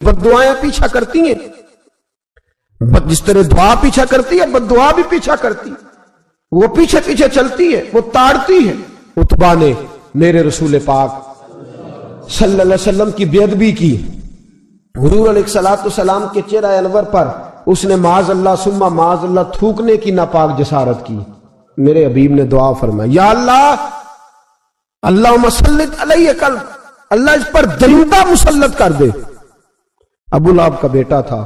बद दुआएं पीछा करती हैं, जिस तरह दुआ पीछा करती है बद दुआ भी पीछा करती है, वो पीछे पीछे चलती है, वो ताड़ती है। उतबा ने मेरे रसूल पाक सल्लल्लाहु अलैहि वसल्लम की बेअदबी की, हुजूर अलैहिस्सलाम के चेहरा अनवर पर उसने माज अल्लाह सुम्मा माज अल्लाह थूकने की नापाक जसारत की। मेरे हबीब ने दुआ फरमाई, या अल्लाह अल्लाहुम्मा सल्लित अलैहि कल्ब, अल्लाह इस पर दरिंदा मुसल्लत कर दे। अबू लहब का बेटा था,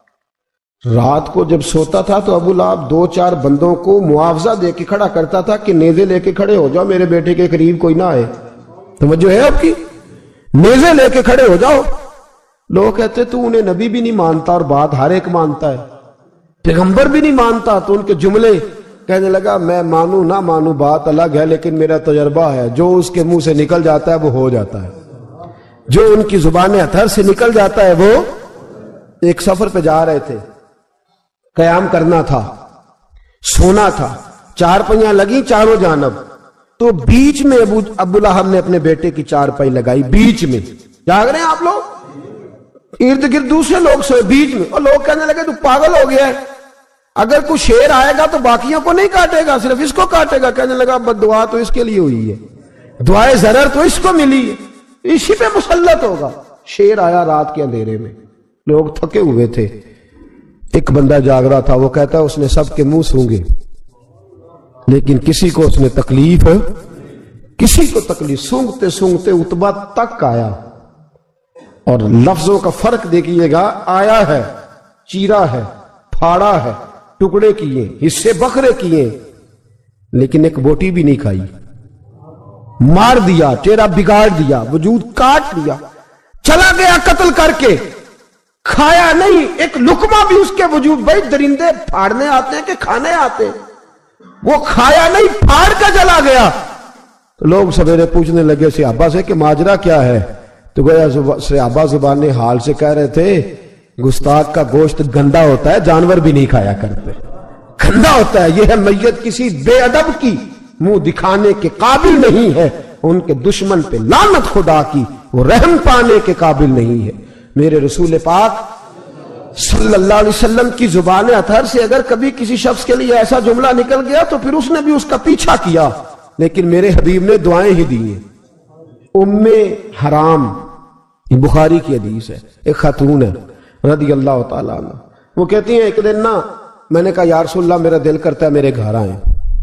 रात को जब सोता था तो अबू लहब 2-4 बंदों को मुआवजा दे के खड़ा करता था कि नेज़े लेके खड़े हो जाओ, मेरे बेटे के करीब कोई ना आए। तवज्जो है आपकी? नेज़े लेके खड़े हो जाओ। लोग कहते तू उन्हें नबी भी नहीं मानता और बात हर एक मानता है, पैगंबर भी नहीं मानता। तो उनके जुमले कहने लगा, मैं मानू ना मानू बात अलग है, लेकिन मेरा तजर्बा है, जो उसके मुंह से निकल जाता है वो हो जाता है, जो उनकी जुबान अतहर से निकल जाता है वो। एक सफर पे जा रहे थे, कयाम करना था, सोना था, 4 पहियां लगी चारों जानब, तो बीच में अबू लहब ने अपने बेटे की 4 पाई लगाई, बीच में। जाग रहे हैं आप लोग? इर्द गिर्द दूसरे लोग सोए, बीच में। और लोग कहने लगे तू पागल हो गया है, अगर कोई शेर आएगा तो बाकियों को नहीं काटेगा, सिर्फ इसको काटेगा। कहने लगा बद्दुआ तो इसके लिए हुई है, दुआए ज़रर तो इसको मिली है, इसी पे मुसल्लत होगा। शेर आया रात के अंधेरे में, लोग थके हुए थे, एक बंदा जाग रहा था, वो कहता है उसने सबके मुंह सूंघे लेकिन किसी को उसने तकलीफ, किसी को तकलीफ। सूंघते सूंघते उतबा तक आया, और लफ्जों का फर्क देखिएगा, आया है, चीरा है, फाड़ा है, टुकड़े किए, हिस्से बकरे किए, लेकिन एक बोटी भी नहीं खाई। मार दिया, चेहरा बिगाड़ दिया, वजूद काट दिया, चला गया कत्ल करके, खाया नहीं, एक लुकमा भी उसके वजूद। भाई दरिंदे फाड़ने आते हैं कि खाने आते हैं, वो खाया नहीं, फाड़ कर चला गया। तो लोग सवेरे पूछने लगे सहाबा से कि माजरा क्या है, तो गया सहाबा जुबान हाल से कह रहे थे गुस्ताख का गोश्त गंदा होता है, जानवर भी नहीं खाया करते, गंदा होता है, यह है मैयत किसी बेअदब की, मुंह दिखाने के काबिल नहीं है, उनके दुश्मन पे लानत खुदा की, वो रहम पाने के काबिल नहीं है। मेरे रसूल पाक सल्लल्लाहु अलैहि वसल्लम की जुबान अतहर से अगर कभी किसी शख्स के लिए ऐसा जुमला निकल गया तो फिर उसने भी उसका पीछा किया, लेकिन मेरे हबीब ने दुआएं ही दी हैं। उम्मे हराम, ये बुखारी की हदीस है, एक खातून है रदी अल्लाह ताला अन्हा, वो कहती हैं एक दिन ना मैंने कहा या रसूलल्लाह मेरा दिल करता है मेरे घर आए,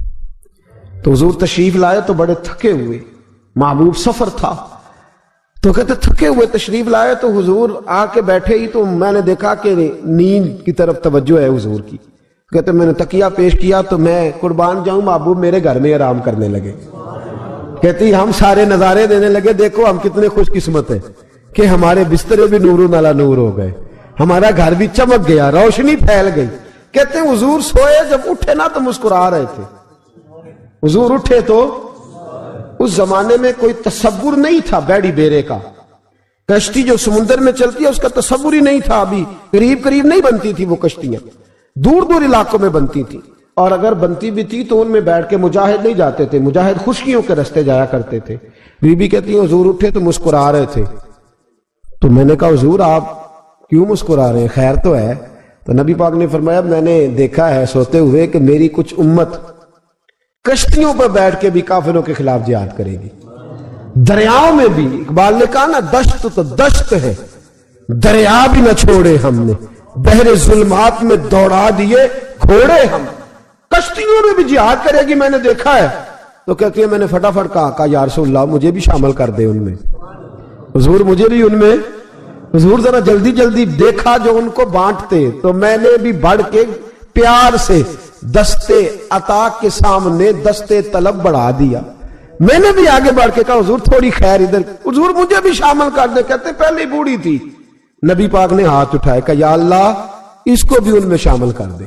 तो हुजूर तशरीफ लाए तो बड़े थके हुए, महबूब सफर था, तो कहते थके हुए तशरीफ लाए, तो हुजूर आके बैठे ही तो मैंने देखा कि नींद की तरफ तवज्जो है हुजूर की। कहते मैंने तकिया पेश किया तो मैं कुर्बान जाऊं महबूब मेरे घर में आराम करने लगे। कहती हम सारे नजारे देने लगे, देखो हम कितने खुशकिस्मत है कि हमारे बिस्तरे भी नूर नाला नूर हो गए, हमारा घर भी चमक गया, रोशनी फैल गई। कहते हुजूर सोए, जब उठे ना तो मुस्कुरा रहे थे। हुजूर उठे तो उस जमाने में कोई तसव्वुर नहीं था बैड़ी बेरे का, कश्ती जो समुद्र में चलती है उसका तसव्वुर ही नहीं था, अभी करीब करीब नहीं बनती थी वो कश्तियां, दूर दूर इलाकों में बनती थी, और अगर बनती भी थी तो उनमें बैठ के मुजाहिद नहीं जाते थे, मुजाहिद खुशकियों के रास्ते जाया करते थे। बीबी कहती है हुजूर उठे तो मुस्कुरा रहे थे, तो मैंने कहा हुजूर आप क्यों मुस्कुरा रहे हैं, खैर तो है? तो नबी पाक ने फरमाया मैंने देखा है सोते हुए कि मेरी कुछ उम्मत कश्तियों पर बैठ के भी काफिरों के खिलाफ जिहाद करेगी, दरियाओं में भी। इकबाल ने कहा ना दश्त तो दश्त है, दरिया भी न छोड़े हमने, बहरे जुल्मात में दौड़ा दिए घोड़े हम, कश्तियों में भी जिहाद करेगी मैंने देखा है। तो कहती है मैंने फटाफट कहा या रसूलल्लाह मुझे भी शामिल कर दे उनमें, हुजूर मुझे भी उनमें। हुजूर जरा जल्दी जल्दी देखा जो उनको बांटते, तो मैंने भी बढ़ के प्यार से दस्ते अता के सामने दस्ते तलब बढ़ा दिया। मैंने भी आगे बढ़ के कहा हुजूर थोड़ी खैर इधर, हुजूर मुझे भी शामिल कर दे। कहते पहले बूढ़ी थी, नबी पाक ने हाथ उठाए, कहा या अल्लाह इसको भी उनमें शामिल कर दे।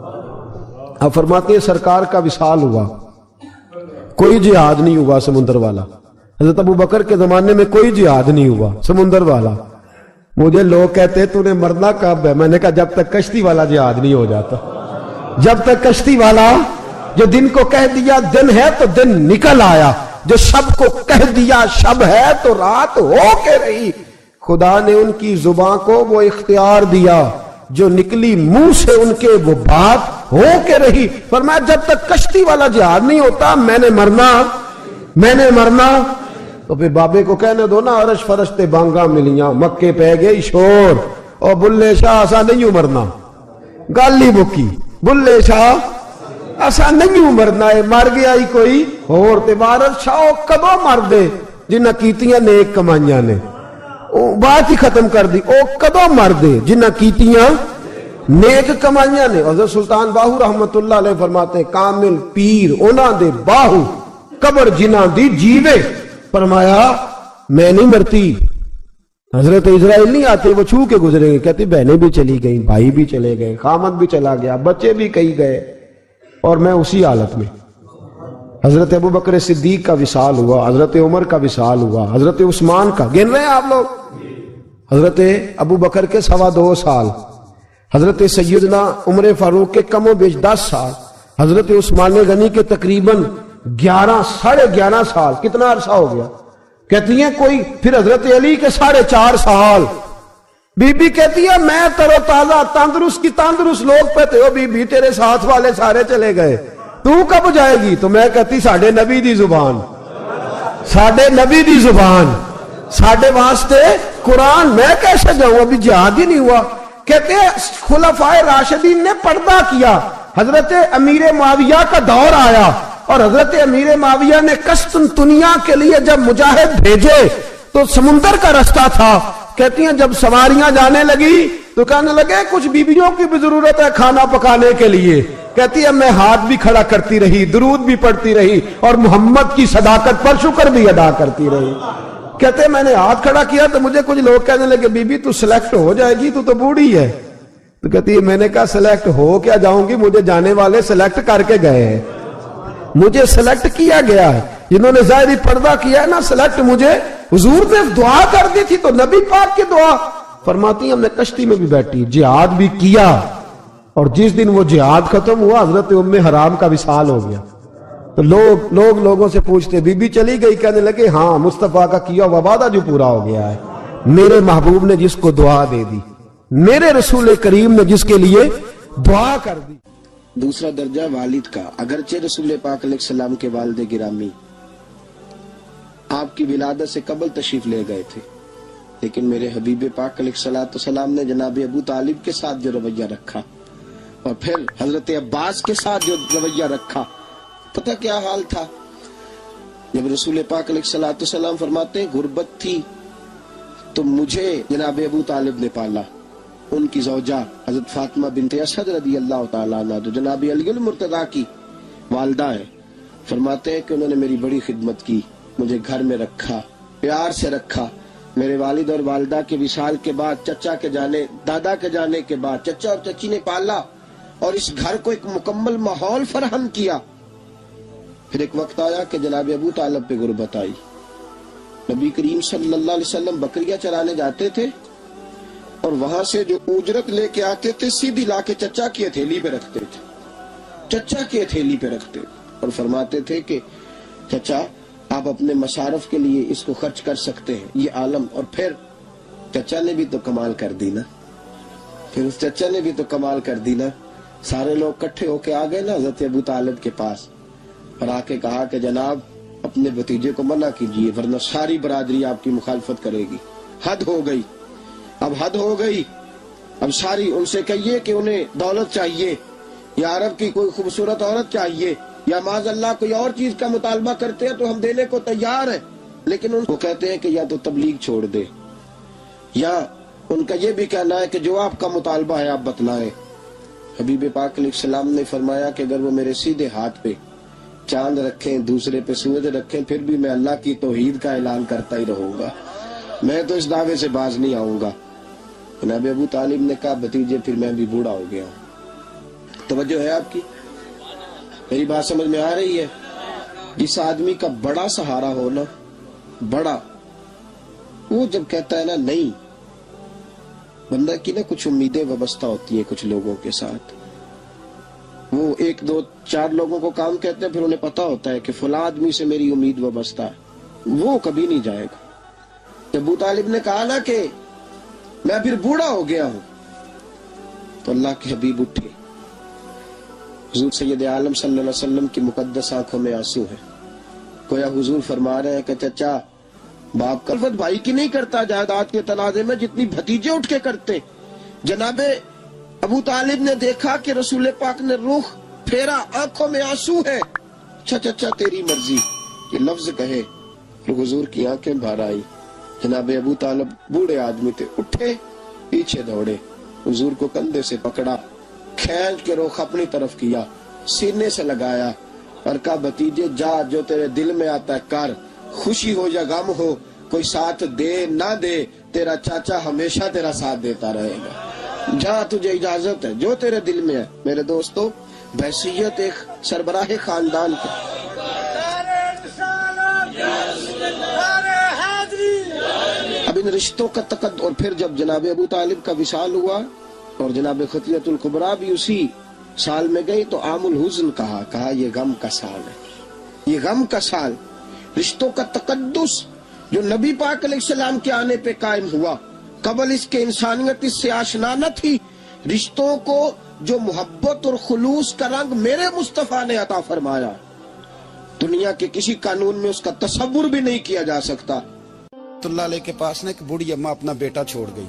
अब फरमाते हैं सरकार का विसाल हुआ, कोई जिहाद नहीं हुआ समुद्र वाला। हजरत अबू बकर के जमाने में कोई जिहाद नहीं हुआ समुद्र वाला। मुझे लोग कहते तूने मरना कब है, मैंने कहा जब तक कश्ती वाला जिहाद नहीं हो जाता, जब तक कश्ती वाला जो दिन को कह दिया दिन है तो दिन निकल आया, जो शब को कह दिया शब है तो रात हो के रही। خدا نے ان کی زبان کو وہ اختیار دیا جو نکلی منہ سے ان کے وہ بات ہو کے رہی. فرمایا جب تک کشتی والا جہاد نہیں ہوتا میں نے مرنا. تو پھر بابے کو کہنے دو نا عرش فرشتے بانگا ملیاں مکے پہ گئی شور اور بلے شاہ ایسا نہیں مرنا. گالی بکی بلے شاہ ایسا نہیں مرنا ہے, مر گیا ہی کوئی اور تے بارت شاہ کدو مر دے جنہ کیتیاں نیک کمائیاں نے, بات ہی ختم کر دی. او کدو مر دے جنہ کیتیاں نیک کمائیاں نے. حضرت سلطان باہو رحمت اللہ علیہ فرماتے ہیں کامل پیر اونا دے باہو قبر جنہ دی جیوے. فرمایا میں نہیں مرتی. حضرت اسرائیل نہیں آتے وہ چھو کے گزرے گئے, کہتے بہنیں بھی چلی گئیں, بھائی بھی چلے گئے, خامد بھی چلا گیا, بچے بھی کئی گئے, اور میں اسی حالت میں. حضرت ابو بکر صدیق کا وصال ہوا, حضرت عمر کا وصال ہوا, حضرت عثمان کا گن رہے ہیں آپ لوگ, حضرت ابو بکر کے 2.25 سال, حضرت سیدنا عمر فاروق کے کم و بیش 10 سال, حضرت عثمان غنی کے تقریباً 11 سال. کتنا عرصہ ہو گیا کہتی ہیں کوئی. پھر حضرت علی کے 4.5 سال. بی بی کہتی ہے میں تر و تازہ تندرست کی تندرست لوگ پہ تھے, بی بی تیرے ساتھ والے سارے چلے گئے, تو کب جائے گی؟ تو میں کہتی ساڑھے نبی دی زبان, ساڑھے واسطے قرآن, میں کیسے جاؤں, ابھی جہاد ہی نہیں ہوا. کہتے ہیں خلفائے راشدین نے پردہ کیا, حضرت امیر معاویہ کا دور آیا اور حضرت امیر معاویہ نے قسطنطنیہ کے لیے جب مجاہد بھیجے تو سمندر کا رستہ تھا. کہتی ہیں جب سواریاں جانے لگی تو کہنے لگے کچھ بیویوں کی بھی ضرورت ہے کھانا پکانے کے لیے. کہتی ہے میں ہاتھ بھی کھڑا کرتی رہی, درود بھی پڑھتی رہی اور محمد کی صداقت پر شکر بھی ادا کرتی رہی. کہتے ہیں میں نے ہاتھ کھڑا کیا تو مجھے کچھ لوگ کہنے لگے بی بی تو سلیکٹ ہو جائے گی, تو بوڑھی ہے. تو کہتی ہے میں نے کہا سلیکٹ ہو کیا جاؤں گی, مجھے جانے والے سلیکٹ کر کے گئے ہیں, مجھے سلیکٹ کیا گیا ہے. جنہوں نے ظاہری پردہ کیا ہے نا سلیکٹ, مجھے حضور نے دعا کر دی تھی تو نبی پاک کی دعا. فرماتی ہم نے کشتی میں بھی بیٹھی, جہاد بھی کیا, اور جس دن وہ جہاد ختم ہوا حضرت ام حرام کا وصال ہو گیا. تو لوگوں سے پوچھتے بی بی چلی گئی, کہنے لگے ہاں مصطفیٰ کا کیا ہوا وعدہ جو پورا ہو گیا ہے, میرے محبوب نے جس کو دعا دے دی, میرے رسول کریم نے جس کے لیے دعا کر دی. دوسرا درجہ والد کا. اگرچہ رسول پاک علیہ السلام کے والد گرامی آپ کی ولادت سے قبل تشریف لے گئے تھے, لیکن میرے حبیب پاک علیہ السلام نے جناب ابو طالب کے ساتھ جو رویہ رکھا اور پھر حضرت عباس کے ساتھ جو رویہ رکھا, پتہ کیا حال تھا. جب رسول پاک علیہ السلام فرماتے ہیں غربت تھی تو مجھے جناب ابو طالب نے پالا. ان کی زوجہ حضرت فاطمہ بنت اسد رضی اللہ تعالیٰ عنہ جو جناب علی المرتضیٰ کی والدہ ہے, فرماتے ہیں کہ انہوں نے میری بڑی خدمت کی, مجھے گھر میں رکھا, پیار سے رکھا. میرے والد اور والدہ کے وصال کے بعد, چچا کے جانے, دادا کے جانے کے بعد چچا اور چچی نے پالا اور اس گھر کو ایک مکمل ماحول فراہم کیا. پھر ایک وقت آیا کہ جناب ابو طالب پہ غربت آئی. نبی کریم صلی اللہ علیہ وسلم بکریاں چرانے جاتے تھے اور وہاں سے جو اجرت لے کے آتے تھے سیدھی لا کے چچا کی ہتھیلی پہ رکھتے تھے, اور فرماتے تھے کہ چچا آپ اپنے مصارف کے لیے اس کو خرچ کر سکتے ہیں, یہ عالم. اور پھر چچا نے بھی تو کمال کر دی نا, سارے لوگ کٹھے ہو کے آ گئے نا حضرت ابو طالب کے پاس اور آ کے کہا کہ جناب اپنے بھتیجے کو منع کیجئے ورنہ ساری برادری آپ کی مخالفت کرے گی. حد ہو گئی. اب ساری ان سے کہیے کہ انہیں دولت چاہیے یا عرب کی کوئی خوبصورت عورت چاہیے یا معاذ اللہ کوئی اور چیز کا مطالبہ کرتے ہیں تو ہم دینے کو تیار ہیں, لیکن ان کو کہتے ہیں کہ یا تو تبلیغ چھوڑ دے, یا ان کا یہ بھی کہنا ہے کہ جو آپ کا مطالبہ ہے آپ بتلائیں. حبیب پاک علیہ السلام نے فرمایا کہ اگر وہ میرے سیدھے ہاتھ پہ چاند رکھیں, دوسرے پہ سورج رکھیں, پھر بھی میں اللہ کی توحید کا اعلان کرتا ہی رہوں گا, میں تو اس دعوے سے باز نہیں آؤں گا. جناب ابو طالب نے کہا بھتیجے پھر میں بھی بوڑھا ہو گیا ہوں. توجہ ہے آپ کی, میری بات سمجھ میں آ رہی ہے. جس آدمی کا بڑا سہارا ہو نا, بڑا, وہ جب کہتا ہے نا نہیں, بندہ کی نا کچھ امیدیں وابستہ ہوتی ہیں کچھ لوگوں کے ساتھ. وہ 1 2 4 لوگوں کو کام کہتے ہیں, پھر انہیں پتا ہوتا ہے کہ فلاں آدمی سے میری امید وابستہ ہے, وہ کبھی نہیں جائے گا. کہ ابو طالب نے کہا نا کہ میں پھر بوڑھا ہو گیا ہوں، تو اللہ کے حبیب اٹھے. حضور سید عالم صلی اللہ علیہ وسلم کی مقدس آنکھوں میں آنسو ہے. گویا حضور فرما رہے ہیں کہ چچا باپ کا الفت بھائی کی نہیں کرتا جائیداد کے تنازع میں جتنی بھتیجے اٹھ کے کرتے. جناب ابو طالب نے دیکھا کہ رسول پاک نے رخ پھیرا، آنکھوں میں آنسو ہے. اچھا چچا تیری مرضی، یہ لفظ کہے تو حضور کی آنکھیں بھر آئی. جناب ابو طالب بوڑھے آدمی تھے، اٹھے پیچھے دوڑے، حضور کو کندھے سے پکڑا، کھینچ کے رخ اپنی طرف کیا، سینے سے لگایا اور کہا بھتیجے جا، جو تیرے دل میں آتا ہے کر، خوشی ہو یا غم ہو، کوئی ساتھ دے نہ دے، تیرا چاچا ہمیشہ تیرا ساتھ دیتا رہے گا. جا تجھے اجازت ہے، جو تیرے دل میں ہے. میرے دوستو، بحیثیت ایک سربراہ خاندان کے اب ان رشتوں کا تقدس. اور پھر جب جناب ابو طالب کا وصال ہوا اور جناب خطیۃ الکبریٰ بھی اسی سال میں گئی تو عام الحزن کہا یہ غم کا سال ہے، یہ غم کا سال. رشتوں کا تقدس جو نبی پاک علیہ السلام کے آنے پہ قائم ہوا، قبل اس کے انسانیت اس سے آشنا نہ تھی. رشتوں کو جو محبت اور خلوص کا رنگ میرے مصطفیٰ نے عطا فرمایا، دنیا کے کسی قانون میں اس کا تصور بھی نہیں کیا جا سکتا. اللہ علیہ کے پاس نے ایک بوڑھی اماں اپنا بیٹا چھوڑ گئی،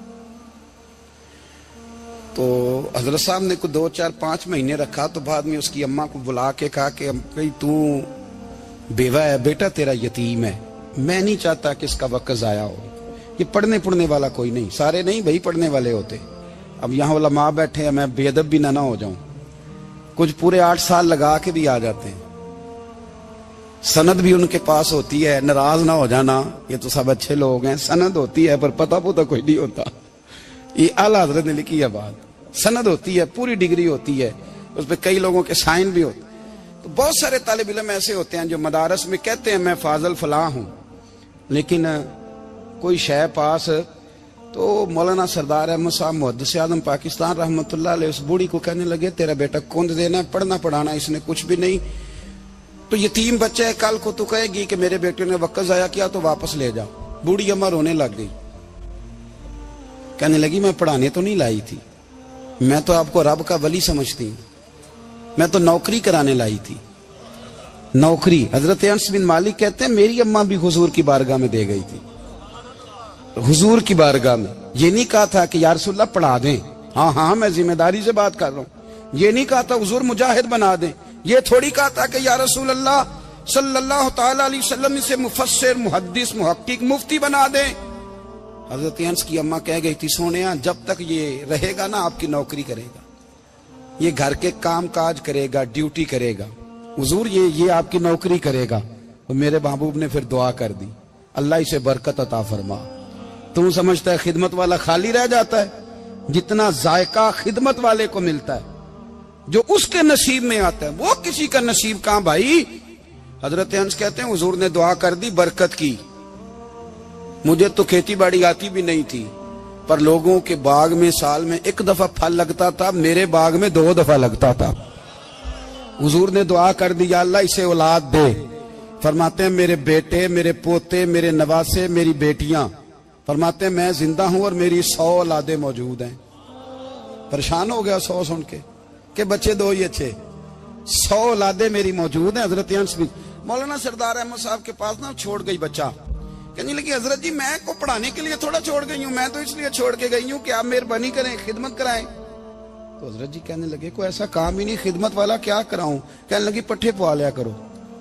تو حضرت صاحب نے کو 2 4 5 مہینے رکھا. تو بعد میں اس کی اماں کو بلا کے کہا کہ تو بیوہ ہے، بیٹا تیرا یتیم ہے، میں نہیں چاہتا کہ اس کا وقت ضائع ہو. یہ پڑھنے والا کوئی نہیں، سارے نہیں بھائی پڑھنے والے ہوتے. اب یہاں علماء بیٹھے ہیں، میں بے ادب بھی نہ ہو جاؤں. کچھ پورے 8 سال لگا کے بھی آ جاتے ہیں، سند بھی ان کے پاس ہوتی ہے. ناراض نہ ہو جانا، یہ تو سب اچھے لوگ ہیں. سند ہوتی ہے پر پتہ پوتا کوئی نہیں ہوتا. یہ اعلیٰ حضرت نے لکھی ہے بات. سند ہوتی ہے، پوری ڈگری ہوتی ہے، اس پہ کئی لوگوں کے سائن بھی ہوتے. تو بہت سارے طالب علم ایسے ہوتے ہیں جو مدارس میں کہتے ہیں میں فاضل فلاں ہوں، لیکن کوئی شے پاس. تو مولانا سردار احمد صاحب محدث اعظم پاکستان رحمۃ اللہ علیہ اس بوڑھی کو کہنے لگے تیرا بیٹا کند دینا، پڑھنا پڑھانا اس نے کچھ بھی نہیں، تو یتیم بچہ ہے، کل کو تو کہے گی کہ میرے بیٹے نے وقت ضائع کیا تو واپس لے جاؤ. بوڑھی اماں رونے لگ گئی، کہنے لگی میں پڑھانے تو نہیں لائی تھی، میں تو آپ کو رب کا ولی سمجھتی ہوں، میں تو نوکری کرانے لائی تھی. نوکری. حضرت انس بن مالک کہتے ہیں میری اماں بھی حضور کی بارگاہ میں دے گئی تھی. حضور کی بارگاہ میں یہ نہیں کہا تھا کہ یا رسول اللہ پڑھا دیں، ہاں میں ذمہ داری سے بات کر رہا ہوں. یہ نہیں کہا تھا حضور مجاہد بنا دیں. یہ تھوڑی کہا تھا کہ یا رسول اللہ صلی اللہ تعالی علیہ وسلم سے مفسر، محدث، محقق، مفتی بنا دیں. حضرت انس کی اماں کہہ گئی تھی سونیا جب تک یہ رہے گا نا آپ کی نوکری کرے گا، یہ گھر کے کام کاج کرے گا، ڈیوٹی کرے گا. حضور یہ آپ کی نوکری کرے گا. تو میرے محبوب نے پھر دعا کر دی اللہ اسے برکت عطا فرما. تم سمجھتا ہے خدمت والا خالی رہ جاتا ہے؟ جتنا ذائقہ خدمت والے کو ملتا ہے، جو اس کے نصیب میں آتا ہے، وہ کسی کا نصیب کہاں بھائی. حضرت انس کہتے ہیں حضور نے دعا کر دی برکت کی. مجھے تو کھیتی باڑی آتی بھی نہیں تھی، پر لوگوں کے باغ میں سال میں 1 دفعہ پھل لگتا تھا، میرے باغ میں 2 دفعہ لگتا تھا. حضور نے دعا کر دی یا اللہ اسے اولاد دے. فرماتے ہیں میرے بیٹے، میرے پوتے، میرے نواسے، میری بیٹیاں. فرماتے ہیں میں زندہ ہوں اور میری 100 اولادیں موجود ہیں. پریشان ہو گیا 100 سن کے کہ بچے 2 ہی اچھے، 100 اولادیں میری موجود ہیں. حضرت انس بھی مولانا سردار احمد صاحب کے پاس نا چھوڑ گئی بچہ. کہنے لگی حضرت جی میں کو پڑھانے کے لیے تھوڑا چھوڑ گئی ہوں، میں تو اس لیے چھوڑ کے گئی ہوں کہ آپ مہربانی کریں خدمت کرائیں. تو حضرت جی کہنے لگے کوئی ایسا کام ہی نہیں، خدمت والا کیا کراؤں. کہنے لگی پٹھے پوا لیا کرو.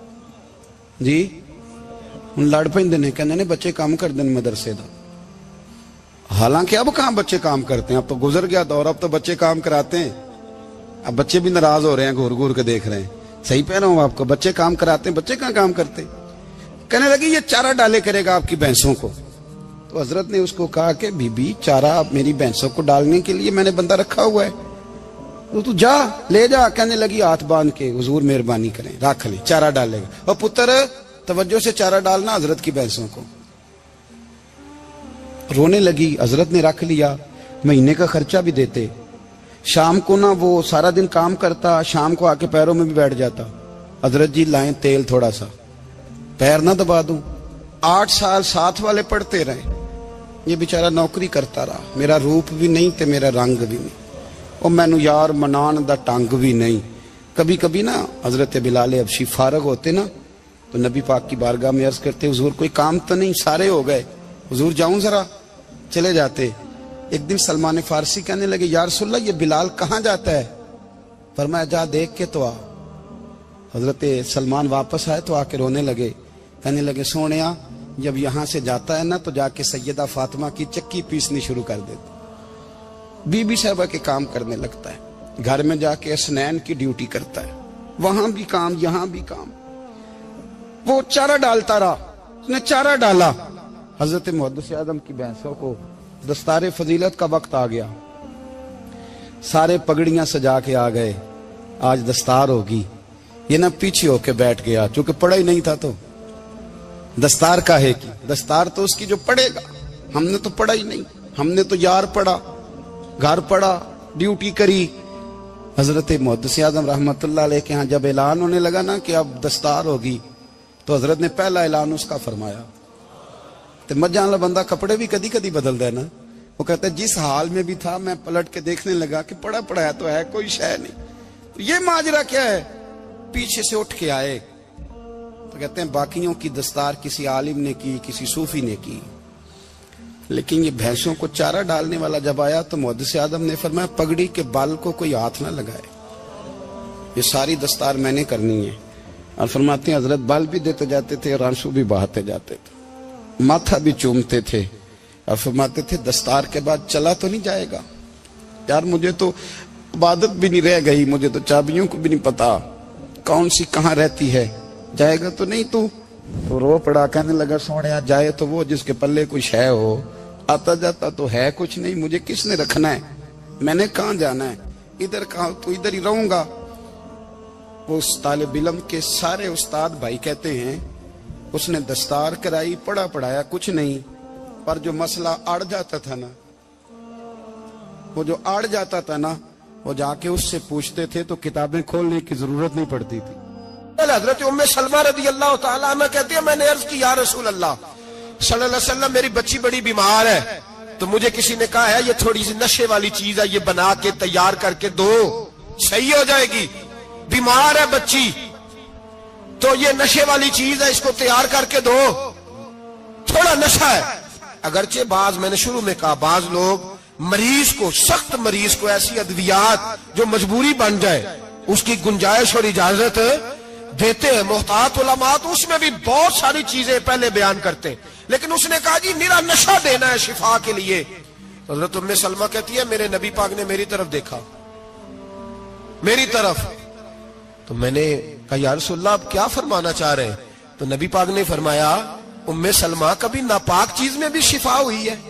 جی ہوں لڑ پیندے نے، کہنے نے بچے کام کر دیں مدرسے دا. حالانکہ اب کہاں بچے کام کرتے ہیں، اب تو گزر گیا دور، اب تو بچے کام کراتے ہیں. اب بچے بھی ناراض ہو رہے ہیں، گھور گھور کے دیکھ رہے ہیں. صحیح پہ رہا ہوں آپ کو، بچے کام کراتے ہیں، بچے کہاں کام کرتے. کہنے لگی یہ چارہ ڈالے کرے گا آپ کی بھینسوں کو. تو حضرت نے اس کو کہا کہ بی بی چارہ میری بھینسوں کو ڈالنے کے لیے میں نے بندہ رکھا ہوا ہے، تو جا لے جا. کہنے لگی ہاتھ باندھ کے حضور مہربانی کریں رکھ لیں، چارہ ڈالے گا. اور پتر توجہ سے چارہ ڈالنا حضرت کی بھینسوں کو. رونے لگی. حضرت نے رکھ لیا، مہینے کا خرچہ بھی دیتے. شام کو نا وہ سارا دن کام کرتا، شام کو آ کے پیروں میں بھی بیٹھ جاتا. حضرت جی لائیں تیل تھوڑا سا، پیر نہ دبا دوں. 8 साल साथ वाले पढ़ते रहे, ये बेचारा नौकरी करता रहा, मेरा रूप भी नहीं ते मेरा रंग भी नहीं, और मैनू यार मनान दा टंग भी नहीं। कभी कभी ना हजरत बिलाल हबशी फारग होते ना तो नबी पाक की बारगाह में अर्ज करते, हुजूर कोई काम तो नहीं, सारे हो गए, हुजूर जाऊं जरा, चले जाते। एक दिन सलमान फारसी कहने लगे, या रसूलल्लाह ये बिलाल कहाँ जाता है? फरमाया जा देख के तो आ। हजरत सलमान वापस आए तो आके रोने लगे, कहने लगे सोनिया जब यहाँ से जाता है ना तो जाके सैयदा फातिमा की चक्की पीसनी शुरू कर देता, बीबी साहबा के काम करने लगता है, घर में जाके स्नैन की ड्यूटी करता है, वहां भी काम यहाँ भी काम। वो चारा डालता रहा, उसने चारा डाला। हजरत मुहद्दिस आदम की भैंसों को दस्तार फजीलत का वक्त आ गया, सारे पगड़ियां सजा के आ गए, आज दस्तार होगी। ये ना पीछे होके बैठ गया, चूंकि पढ़ा ही नहीं था तो दस्तार काहे की, दस्तार तो उसकी जो पढ़ेगा, हमने तो पढ़ा ही नहीं, हमने तो यार पढ़ा, घर पढ़ा, ड्यूटी करी। हजरत मुहद्दिस आदम रहमतुल्लाह अलैह के यहाँ जब ऐलान होने लगा ना कि अब दस्तार होगी, तो हजरत ने पहला ऐलान उसका फरमाया। तो मजा वाला बंदा कपड़े भी कदी कदी बदल दे ना, वो कहता है जिस हाल में भी था मैं पलट के देखने लगा कि पड़ा पड़ा है तो है, कोई शय नहीं, तो ये माजरा क्या है? पीछे से उठ के आए तो कहते हैं बाकियों की दस्तार किसी आलिम ने की, किसी सूफी ने की, लेकिन ये भैंसों को चारा डालने वाला जब आया तो मुहद्दिस आदम ने फरमाया पगड़ी के बाल को कोई हाथ ना लगाए, ये सारी दस्तार मैंने करनी है। और फरमाते हैं हजरत बाल भी देते जाते थे और आंसू भी बहाते जाते थे, माथा भी चूमते थे, और फरमाते थे दस्तार के बाद चला तो नहीं जाएगा यार, मुझे तो इबादत भी नहीं रह गई, मुझे तो चाबियों को भी नहीं पता कौन सी कहाँ रहती है, जाएगा तो नहीं तू? तो रो पड़ा, कहने लगा सोनिया जाए तो वो जिसके पल्ले कुछ है हो, आता जाता तो है कुछ नहीं, मुझे किसने रखना है, मैंने कहाँ जाना है, इधर कहाँ, तो इधर ही रहूंगा। उस तालिब इल्म के सारे उस्ताद भाई कहते हैं उसने दस्तार कराई, पढ़ा पढ़ाया कुछ नहीं, पर जो मसला अड़ जाता था ना, वो जो अड़ जाता था ना, वो जाके उससे पूछते थे तो किताबें खोलने की जरूरत नहीं पड़ती थी। हजरत उम्मे सलमा रदी अल्लाह तआला अन्हा कहती है मैंने अर्ज की या रसूल अल्लाह सल्लल्लाहु अलैहि वसल्लम मेरी बच्ची बड़ी बीमार है, तो मुझे किसी ने कहा है ये थोड़ी सी नशे वाली चीज है, ये बना के तैयार करके दो, सही हो जाएगी। बीमार है बच्ची तो ये नशे वाली चीज है, इसको तैयार करके दो, थोड़ा नशा है। अगरचे बाज, मैंने शुरू में कहा, बाज लोग मरीज को, सख्त मरीज को ऐसी अद्वियात जो मजबूरी बन जाए उसकी गुंजाइश और इजाजत देते हैं। मोहतात उलमा तो उसमें भी बहुत सारी चीजें पहले बयान करते हैं, लेकिन उसने कहा जी निरा नशा देना है शिफा के लिए। हजरत उम्मे सलमा कहती है मेरे नबी पाक ने मेरी तरफ देखा, मेरी तरफ, तो मैंने कहा या रसूलल्लाह आप क्या फरमाना चाह रहे हैं? तो नबी पाक ने फरमाया उम्मे सलमा कभी नापाक चीज में भी शिफा हुई है,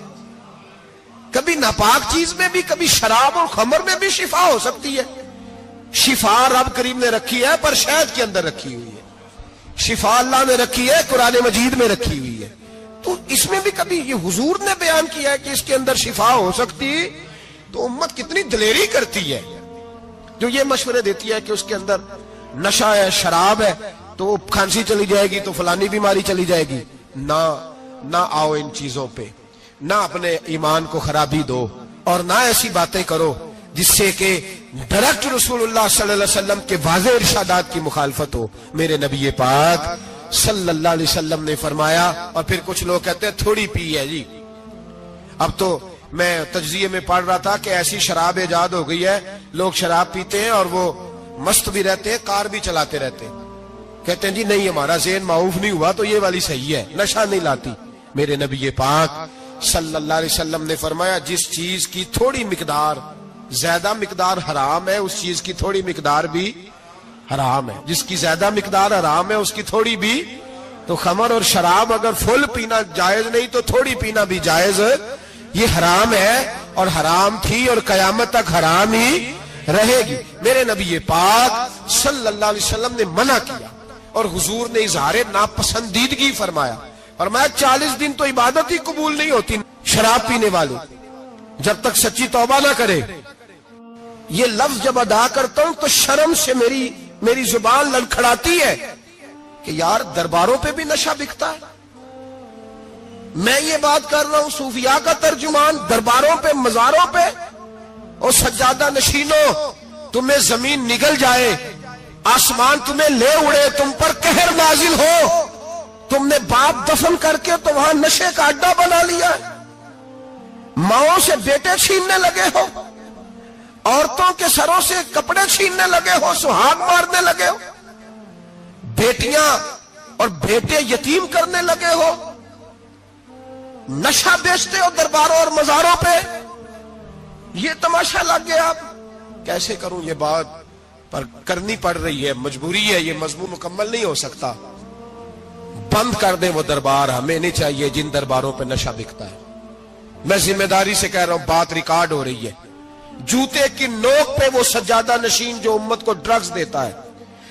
कभी नापाक चीज में भी, कभी शराब और खमर में भी शिफा हो सकती है। शिफा रब करीम ने रखी है पर शहद के अंदर रखी हुई है, शिफा अल्लाह ने रखी है कुरान मजीद में रखी हुई है, तो इसमें भी कभी ये हुजूर ने बयान किया है कि इसके अंदर शिफा हो सकती, तो उम्मत कितनी दलेरी करती है जो ये मशवरे देती है कि उसके अंदर नशा है, शराब है, तो खांसी चली जाएगी तो फलानी बीमारी चली जाएगी। ना आओ इन चीजों पे, ना अपने ईमान को खराबी दो, और ना ऐसी बातें करो जिससे कि डायरेक्ट रसूलुल्लाह सल्लल्लाहु अलैहि वसल्लम के वाज़ेह इरशादात की मुखालफत हो। मेरे नबी पाक सल्लल्लाहु अलैहि वसल्लम ने फरमाया, और फिर कुछ लोग कहते हैं थोड़ी पी है जी। अब तो मैं तज्जिये में पढ़ रहा था कि ऐसी शराब इजाद हो गई है, लोग शराब पीते हैं और वो मस्त भी रहते हैं, कार भी चलाते रहते हैं, कहते हैं जी नहीं हमारा ज़हन माऊफ नहीं हुआ तो ये वाली सही है, नशा नहीं लाती। मेरे नबी पाक सल्लल्लाहु अलैहि वसल्लम ने फरमाया जिस चीज की थोड़ी मिकदार, ज्यादा मिकदार हराम है, उस चीज की थोड़ी मिकदार भी हराम है, जिसकी ज्यादा मिकदार हराम है उसकी थोड़ी भी। तो खमर और शराब अगर फुल पीना जायज नहीं तो थोड़ी पीना भी जायज, ये हराम है और हराम थी और कयामत तक हराम ही रहेगी। मेरे नबी पाक सल्लल्लाहु अलैहि वसल्लम ने मना किया और हुजूर ने इजहारे नापसंदीदगी फरमाया, फरमाया 40 दिन तो इबादत ही कबूल नहीं होती शराब पीने वाले जब तक सच्ची तौबा ना करे। ये लफ्ज जब अदा करता हूं तो शर्म से मेरी जुबान लड़खड़ाती है कि यार दरबारों पे भी नशा बिकता है, میں یہ بات کر رہا ہوں صوفیاء کا ترجمان، درباروں پہ مزاروں پہ، اور سجادہ نشینوں تمہیں زمین نگل جائے، آسمان تمہیں لے اڑے، تم پر قہر نازل ہو، تم نے باپ دفن کر کے تو وہاں نشے کا اڈا بنا لیا، ماؤں سے بیٹے چھیننے لگے ہو، عورتوں کے سروں سے کپڑے چھیننے لگے ہو، سہاگ مارنے لگے ہو، بیٹیاں اور بیٹے یتیم کرنے لگے ہو، نشہ بیچتے ہو درباروں اور مزاروں پہ، یہ تماشا لگ گیا۔ آپ کیسے کروں یہ بات، پر کرنی پڑ رہی ہے، مجبوری ہے، یہ مضمون مکمل نہیں ہو سکتا۔ بند کر دیں وہ دربار، ہمیں نہیں چاہیے جن درباروں پہ نشہ بکتا ہے۔ میں ذمہ داری سے کہہ رہا ہوں، بات ریکارڈ ہو رہی ہے۔ جوتے کی نوک پہ وہ سجادہ نشین جو امت کو ڈرگز دیتا ہے،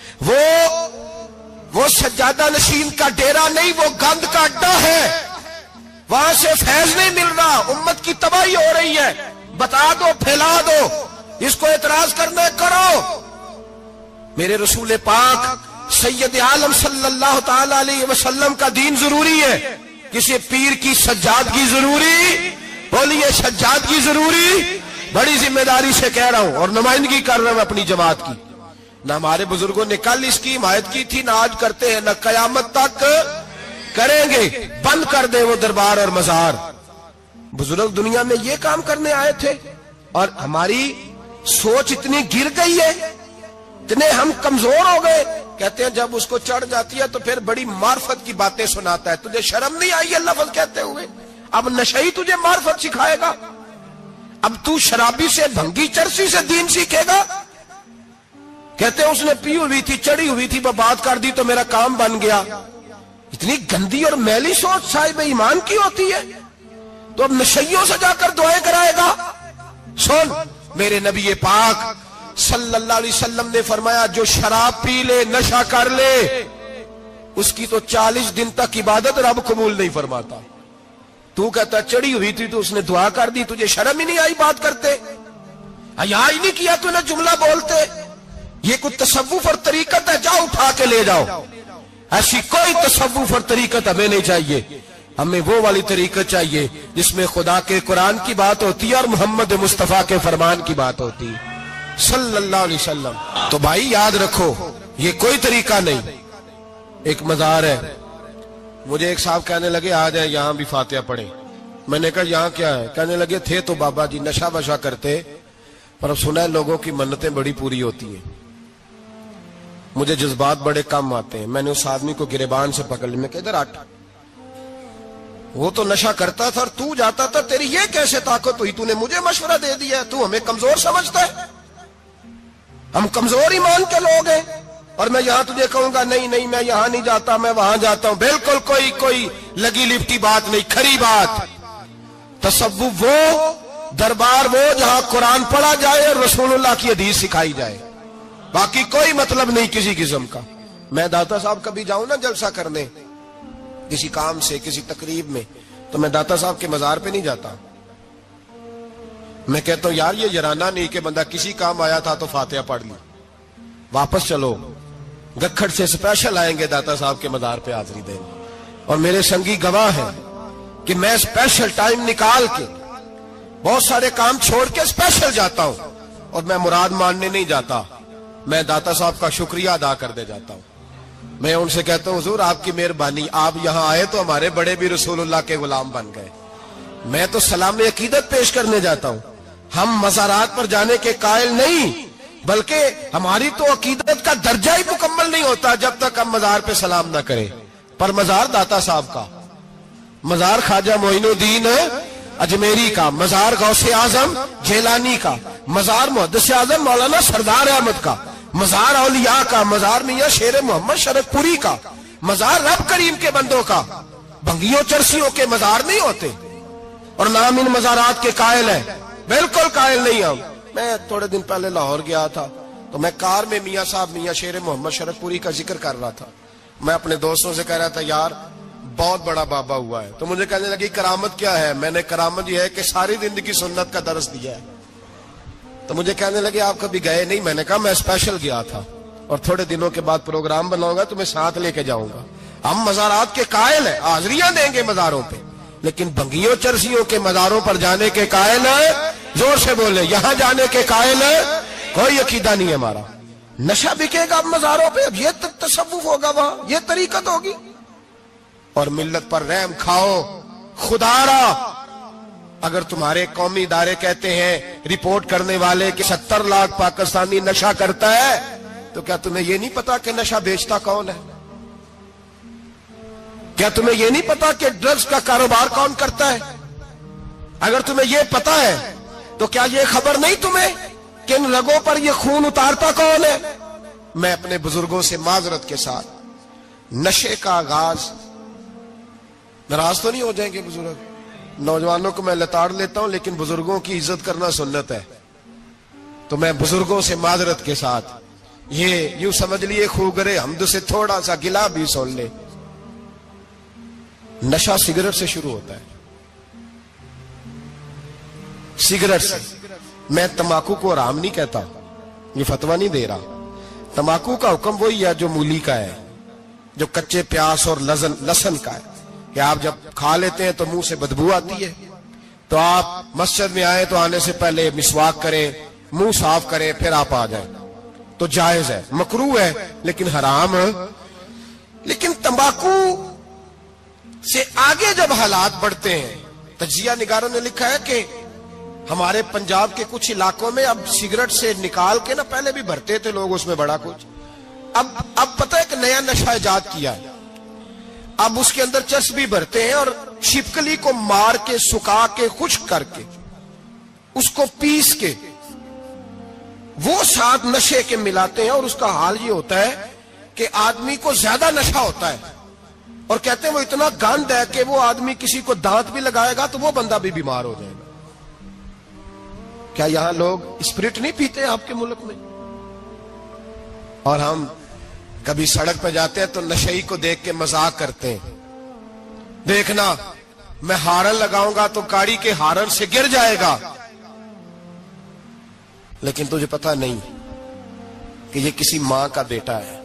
وہ سجادہ نشین کا ڈیرا نہیں، وہ گند کا اڈا ہے، وہاں سے فیض نہیں مل رہا، امت کی تباہی ہو رہی ہے، بتا دو، پھیلا دو، اس کو اعتراض کرنا کرو۔ میرے رسول پاک سید عالم صلی اللہ تعالی علیہ وسلم کا دین ضروری ہے، کسی پیر کی سجادگی ضروری؟ بولیے سجادگی ضروری؟ بڑی ذمہ داری سے کہہ رہا ہوں اور نمائندگی کر رہا ہوں اپنی جماعت کی۔ نہ ہمارے بزرگوں نے کل اس کی حمایت کی تھی، نہ آج کرتے ہیں، نہ قیامت تک کریں گے۔ بند کر دے وہ دربار اور مزار۔ بزرگ دنیا میں یہ کام کرنے آئے تھے، اور ہماری سوچ اتنی گر گئی ہے، اتنے ہم کمزور ہو گئے۔ کہتے ہیں جب اس کو چڑھ جاتی ہے تو پھر بڑی معرفت کی باتیں سناتا ہے۔ تجھے شرم نہیں آئی ہے لفظ کہتے ہوئے؟ اب نشئی تجھے معرفت سکھائے گا؟ اب تو شرابی سے، بھنگی چرسی سے دین سیکھے گا؟ کہتے ہیں اس نے پی ہوئی تھی، چڑھی ہوئی تھی، بات کر دی تو میرا کام بن گیا۔ اتنی گندی اور میلی سوچ صاحب ایمان کی ہوتی ہے، تو اب نشیوں سے جا کر دعائیں کرائے گا؟ سن، میرے نبی پاک صلی اللہ علیہ وسلم نے فرمایا جو شراب پی لے، نشہ کر لے، اس کی تو 40 دن تک عبادت رب قبول نہیں فرماتا۔ تو کہتا چڑھی ہوئی تھی تو اس نے دعا کر دی، تجھے شرم ہی نہیں آئی بات کرتے؟ حیا ہی نہیں کیا تو نے جملہ بولتے؟ یہ کوئی تصوف اور طریقت ہے؟ جاؤ اٹھا کے لے جاؤ۔ ایسی کوئی تصوف اور طریقت ہمیں نہیں چاہیے، ہمیں وہ والی طریقت چاہیے جس میں خدا کے قرآن کی بات ہوتی ہے اور محمد مصطفیٰ کے فرمان کی بات ہوتی ہے صلی اللہ علیہ وسلم۔ تو بھائی یاد رکھو، یہ کوئی طریقہ نہیں۔ ایک مزار ہے، مجھے ایک صاحب کہنے لگے آ جائیں یہاں بھی فاتحہ پڑھیں۔ میں نے کہا یہاں کیا ہے؟ کہنے لگے تھے تو بابا جی نشہ بشا کرتے، پر اب سنا ہے لوگوں کی منتیں بڑی پوری ہوتی ہیں۔ مجھے جذبات بڑے کم آتے ہیں۔ میں نے اس آدمی کو گریبان سے پکڑ لیا، میں کہ ادھر ہٹ، وہ تو نشہ کرتا تھا اور تو جاتا تھا، تیری یہ کیسے طاقت ہوئی؟ تو نے مجھے مشورہ دے دیا، تو ہمیں کمزور سمجھتا ہے؟ ہم کمزور ایمان کے لوگ ہیں، اور میں یہاں تجھے کہوں گا نہیں نہیں میں یہاں نہیں جاتا، میں وہاں جاتا ہوں۔ بالکل کوئی لگی لپٹی بات نہیں، کھری بات۔ تصوف وہ، دربار وہ جہاں قرآن پڑھا جائے اور رسول اللہ کی حدیث سکھائی جائے، باقی کوئی مطلب نہیں کسی قسم کا۔ میں داتا صاحب کبھی جاؤں نا جلسہ کرنے کسی کام سے، کسی تقریب میں، تو میں داتا صاحب کے مزار پہ نہیں جاتا۔ میں کہتا ہوں یار یہ یرانہ نہیں کہ بندہ کسی کام آیا تھا تو فاتحہ پڑھ لی، واپس چلو، گکھڑ سے سپیشل آئیں گے داتا صاحب کے مزار پہ حاضری دیں گے۔ اور میرے سنگی گواہ ہیں کہ میں سپیشل ٹائم نکال کے بہت سارے کام چھوڑ کے سپیشل جاتا ہوں، اور میں مراد ماننے نہیں جاتا، میں داتا صاحب کا شکریہ ادا کر دے جاتا ہوں۔ میں ان سے کہتا ہوں حضور آپ کی مہربانی، آپ یہاں آئے تو ہمارے بڑے بھی رسول اللہ کے غلام بن گئے۔ میں تو سلام عقیدت پیش کرنے جاتا ہوں، ہم مزارات پر جانے کے قائل نہیں، بلکہ ہماری تو عقیدت کا درجہ ہی مکمل نہیں ہوتا جب تک ہم مزار پہ سلام نہ کریں۔ پر مزار داتا صاحب کا، مزار خواجہ معین الدین اجمیری کا، مزار غوث اعظم جیلانی کا، مزار محدث اعظم مولانا سردار احمد کا، مزار اولیاء کا، مزار میاں شیر محمد شرک پوری کا، مزار رب کریم کے بندوں کا۔ بھنگیوں چرسیوں کے مزار نہیں ہوتے، اور نام ان مزارات کے قائل ہیں، بالکل قائل نہیں ہم۔ میں تھوڑے دن پہلے لاہور گیا تھا تو میں کار میں میاں صاحب میاں شیر محمد شرک پوری کا ذکر کر رہا تھا۔ میں اپنے دوستوں سے کہہ رہا تھا یار بہت بڑا بابا ہوا ہے، تو مجھے کہنے لگی کرامت کیا ہے؟ میں نے کرامت یہ ہے کہ ساری زندگی سنت کا درس دیا ہے۔ تو مجھے کہنے لگے آپ کبھی گئے نہیں؟ میں نے کہا میں اسپیشل گیا تھا، اور تھوڑے دنوں کے بعد پروگرام بناؤں گا تو میں ساتھ لے کے جاؤں گا۔ ہم مزارات کے قائل ہیں، حاضریاں دیں گے مزاروں پہ، لیکن بھنگیوں چرسیوں کے مزاروں پر جانے کے قائل ہے، زور سے بولے، یہاں جانے کے قائل ہے، کوئی عقیدہ نہیں ہے ہمارا۔ نشہ بکے گا مزاروں پہ، اب یہ تصوف ہوگا وہاں، یہ طریقت ہوگی۔ اور ملت پر رحم کھاؤ، خدا را اگر تمہارے قومی ادارے کہتے ہیں رپورٹ کرنے والے کہ 70 لاکھ پاکستانی نشہ کرتا ہے، تو کیا تمہیں یہ نہیں پتا کہ نشہ بیچتا کون ہے؟ کیا تمہیں یہ نہیں پتا کہ ڈرگز کا کاروبار کون کرتا ہے؟ اگر تمہیں یہ پتا ہے تو کیا یہ خبر نہیں تمہیں کہ ان رگوں پر یہ خون اتارتا کون ہے؟ میں اپنے بزرگوں سے معذرت کے ساتھ، نشے کا آغاز، ناراض تو نہیں ہو جائیں گے بزرگ؟ نوجوانوں کو میں لتاڑ لیتا ہوں، لیکن بزرگوں کی عزت کرنا سنت ہے، تو میں بزرگوں سے معذرت کے ساتھ یہ یوں سمجھ لیے خوگرے حمد سے تھوڑا سا گلا بھی سن لے۔ نشہ سگریٹ سے شروع ہوتا ہے، سگریٹ سے۔ میں تمباکو کو حرام نہیں کہتا، یہ فتویٰ نہیں دے رہا۔ تمباکو کا حکم وہی ہے جو مولی کا ہے، جو کچے پیاز اور لہسن کا ہے، کہ آپ جب کھا لیتے ہیں تو منہ سے بدبو آتی ہے، تو آپ مسجد میں آئے تو آنے سے پہلے مسواک کریں، منہ صاف کریں، پھر آپ آ جائیں، تو جائز ہے، مکروہ ہے لیکن حرام ہے۔ لیکن تمباکو سے آگے جب حالات بڑھتے ہیں، تجزیہ نگاروں نے لکھا ہے کہ ہمارے پنجاب کے کچھ علاقوں میں اب سگریٹ سے نکال کے نا، پہلے بھی بھرتے تھے لوگ اس میں بڑا کچھ، اب پتہ ہے کہ نیا نشہ ایجاد کیا ہے، اب اس کے اندر چرس بھی بھرتے ہیں اور چھپکلی کو مار کے، سکھا کے، خشک کر کے، اس کو پیس کے وہ ساتھ نشے کے ملاتے ہیں، اور اس کا حال یہ ہوتا ہے کہ آدمی کو زیادہ نشہ ہوتا ہے، اور کہتے ہیں وہ اتنا گند ہے کہ وہ آدمی کسی کو دانت بھی لگائے گا تو وہ بندہ بھی بیمار ہو جائے گا۔ کیا یہاں لوگ اسپرٹ نہیں پیتے آپ کے ملک میں؟ اور ہم کبھی سڑک پہ جاتے ہیں تو نشئی کو دیکھ کے مذاق کرتے ہیں، دیکھنا میں ہارن لگاؤں گا تو گاڑی کے ہارن سے گر جائے گا، لیکن تجھے پتا نہیں کہ یہ کسی ماں کا بیٹا ہے،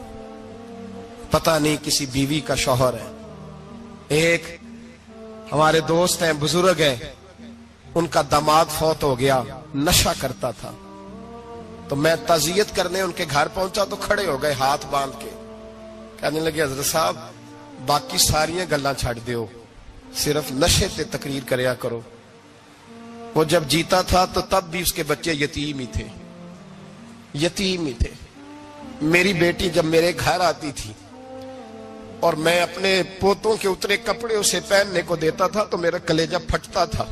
پتا نہیں کسی بیوی کا شوہر ہے۔ ایک ہمارے دوست ہیں، بزرگ ہیں، ان کا داماد فوت ہو گیا، نشہ کرتا تھا، تو میں تعزیت کرنے ان کے گھر پہنچا تو کھڑے ہو گئے ہاتھ باندھ کے، کہنے لگے حضرت صاحب باقی ساریاں گلاں چھڑ دیو، صرف نشے تے تقریر کریا کرو۔ وہ جب جیتا تھا تو تب بھی اس کے بچے یتیم ہی تھے، یتیم ہی تھے۔ میری بیٹی جب میرے گھر آتی تھی اور میں اپنے پوتوں کے اترے کپڑے اسے پہننے کو دیتا تھا تو میرا کلیجہ پھٹتا تھا،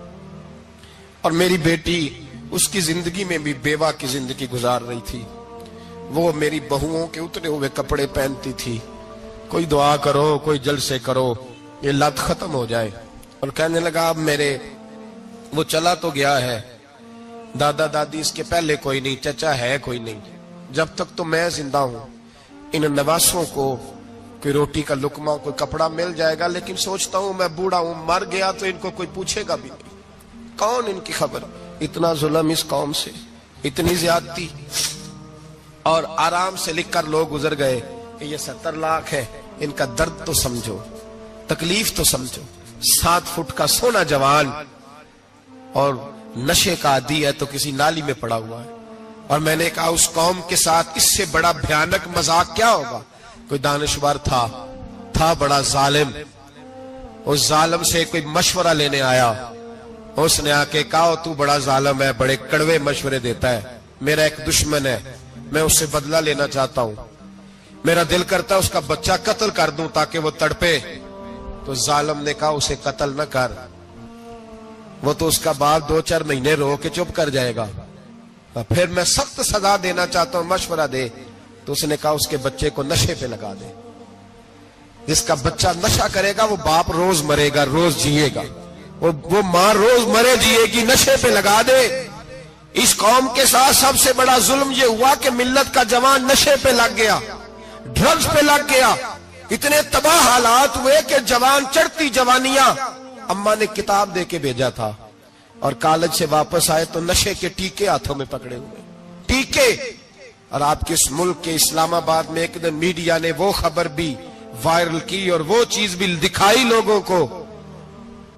اور میری بیٹی اس کی زندگی میں بھی بیوہ کی زندگی گزار رہی تھی، وہ میری بہوؤں کے اترے ہوئے کپڑے پہنتی تھی۔ کوئی دعا کرو، کوئی جلسے کرو، یہ لت ختم ہو جائے۔ اور کہنے لگا اب میرے وہ چلا تو گیا ہے، دادا دادی اس کے پہلے کوئی نہیں، چچا ہے کوئی نہیں، جب تک تو میں زندہ ہوں ان نواسوں کو کوئی روٹی کا لقمہ، کوئی کپڑا مل جائے گا، لیکن سوچتا ہوں میں بوڑھا ہوں، مر گیا تو ان کو کوئی پوچھے گا بھی نہیں، کون ان کی خبر۔ اتنا ظلم اس قوم سے، اتنی زیادتی، اور آرام سے لکھ کر لوگ گزر گئے کہ یہ 70 لاکھ ہے، ان کا درد تو سمجھو، تکلیف تو سمجھو۔ 7 فٹ کا سونا جوان اور نشے کا عادی ہے تو کسی نالی میں پڑا ہوا ہے۔ اور میں نے کہا اس قوم کے ساتھ اس سے بڑا بھیانک مذاق کیا ہوگا؟ کوئی دانشور تھا بڑا ظالم، اس ظالم سے کوئی مشورہ لینے آیا، اس نے آ کے کہا تو بڑا ظالم ہے، بڑے کڑوے مشورے دیتا ہے، میرا ایک دشمن ہے، میں اس سے بدلہ لینا چاہتا ہوں، میرا دل کرتا ہے اس کا بچہ قتل کر دوں تاکہ وہ تڑپے۔ تو ظالم نے کہا اسے قتل نہ کر، وہ تو اس کا باپ 2-4 مہینے رو کے چپ کر جائے گا، پھر میں سخت سزا دینا چاہتا ہوں، مشورہ دے۔ تو اس نے کہا اس کے بچے کو نشے پہ لگا دے، جس کا بچہ نشہ کرے گا وہ باپ روز مرے گا، روز جیے گا، وہ ماں روز مرے جیے گی، نشے پہ لگا دے۔ اس قوم کے ساتھ سب سے بڑا ظلم یہ ہوا کہ ملت کا جوان نشے پہ لگ گیا، ڈرگز پہ لگ گیا، اتنے تباہ حالات ہوئے کہ جوان چڑھتی جوانیاں، اماں نے کتاب دے کے بھیجا تھا، اور کالج سے واپس آئے تو نشے کے ٹیکے ہاتھوں میں پکڑے ہوئے، ٹیکے۔ اور آپ کے اس ملک کے اسلام آباد میں ایک دن میڈیا نے وہ خبر بھی وائرل کی اور وہ چیز بھی دکھائی لوگوں کو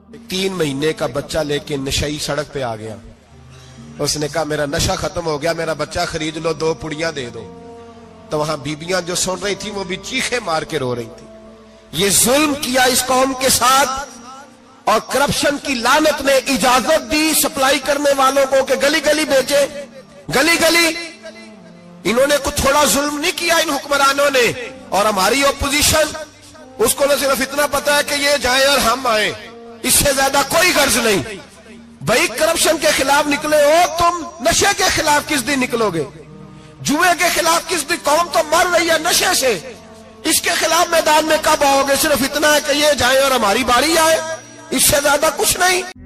3 مہینے کا بچہ لے کے نشئی سڑک پہ آ گیا. اس نے کہا میرا نشہ ختم ہو گیا, میرا بچہ خرید لو, 2 پڑیاں دے دو. تو وہاں بیبیاں جو سن رہی تھی وہ بھی چیخے مار کے رو رہی تھی. یہ ظلم کیا اس قوم کے ساتھ, اور کرپشن کی لعنت نے اجازت دی سپلائی کرنے والوں کو کہ گلی گلی بیچے, گلی گلی. انہوں نے کچھ تھوڑا ظلم نہیں کیا ان حکمرانوں نے. اور ہماری اپوزیشن, اس کو نہ صرف اتنا پتا ہے کہ یہ جائیں اور ہم آئیں, اس سے زیادہ کوئی غرض نہیں. بھائی کرپشن کے خلاف نکلے ہو تم, نشے کے خلاف کس دن نکلو گے؟ جوئے کے خلاف کس دن؟ قوم تو مر رہی ہے نشے سے, اس کے خلاف میدان میں کب آؤ گے؟ صرف اتنا ہے کہ یہ جائیں اور ہماری باری آئے, اس سے زیادہ کچھ نہیں.